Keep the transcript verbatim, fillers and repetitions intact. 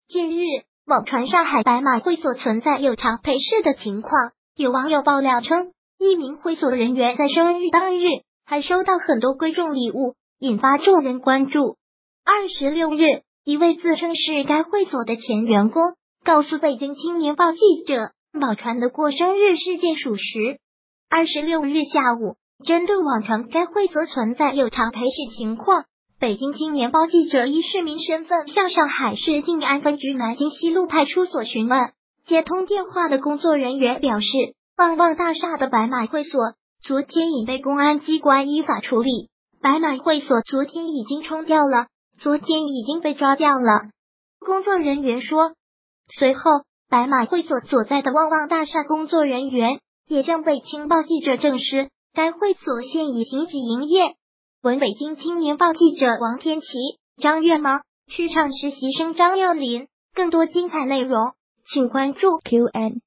近日，网传上海白马会所存在有偿陪侍的情况，有网友爆料称，一名会所人员在生日当日还收到很多贵重礼物，引发众人关注。二十六日，一位自称是该会所的前员工告诉北京青年报记者，网传的过生日事件属实。二十六日下午，针对网传该会所存在有偿陪侍情况，北京青年报记者以市民身份向上海市静安分局南京西路派出所询问。接通电话的工作人员表示，旺旺大厦的白马会所昨天已被公安机关依法处理，白马会所昨天已经冲掉了，昨天已经被抓掉了。工作人员说，随后白马会所所在的旺旺大厦工作人员也向北青报记者证实，该会所现已停止营业。文北京青年报记者王天琪、张月毛，剧场实习生张耀林。更多精彩内容，请关注 Q N。